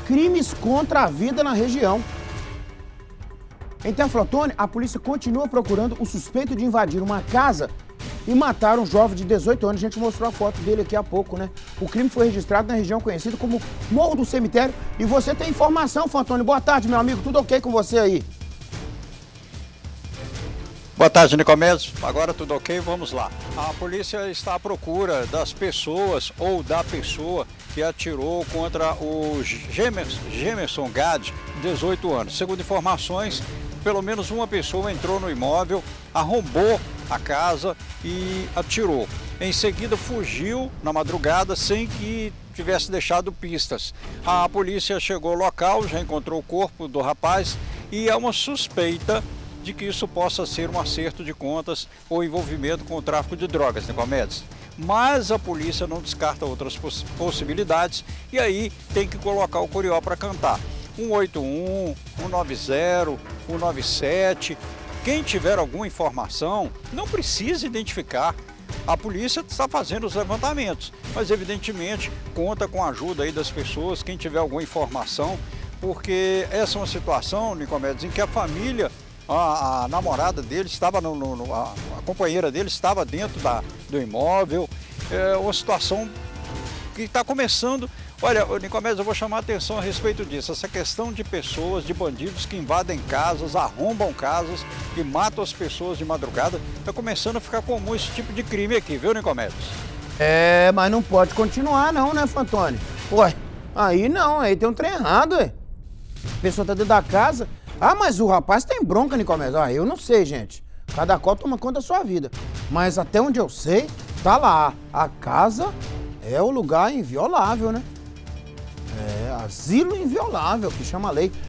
crimes contra a vida na região. Em Teoflotone, a polícia continua procurando o suspeito de invadir uma casa e matar um jovem de 18 anos. A gente mostrou a foto dele aqui há pouco, né? O crime foi registrado na região conhecida como Morro do Cemitério. E você tem informação, Fantoni. Boa tarde, meu amigo. Tudo ok com você aí? Boa tarde, Nicomedes. Agora tudo ok? Vamos lá. A polícia está à procura das pessoas ou da pessoa que atirou contra o Gemerson Gade, 18 anos. Segundo informações, pelo menos uma pessoa entrou no imóvel, arrombou a casa e atirou. Em seguida, fugiu na madrugada sem que tivesse deixado pistas. A polícia chegou ao local, já encontrou o corpo do rapaz e há uma suspeita de que isso possa ser um acerto de contas ou envolvimento com o tráfico de drogas, Nicomedes. Mas a polícia não descarta outras possibilidades e aí tem que colocar o Curió para cantar. 181, 190, 197. Quem tiver alguma informação, não precisa identificar. A polícia está fazendo os levantamentos, mas evidentemente conta com a ajuda aí das pessoas, quem tiver alguma informação, porque essa é uma situação, Nicomedes, em que a família, a namorada dele estava, a companheira dele estava dentro do imóvel. É uma situação que está começando. Olha, Nicomedes, eu vou chamar a atenção a respeito disso. Essa questão de pessoas, de bandidos que invadem casas, arrombam casas e matam as pessoas de madrugada, está começando a ficar comum esse tipo de crime aqui, viu, Nicomedes? É, mas não pode continuar não, né, Fantoni? Ué, aí não, aí tem um trem errado, ué. A pessoa tá dentro da casa. Ah, mas o rapaz tem bronca, Nicomedes. Ah, eu não sei, gente. Cada qual toma conta da sua vida. Mas até onde eu sei, tá lá. A casa é o lugar inviolável, né? É, asilo inviolável, que chama a lei.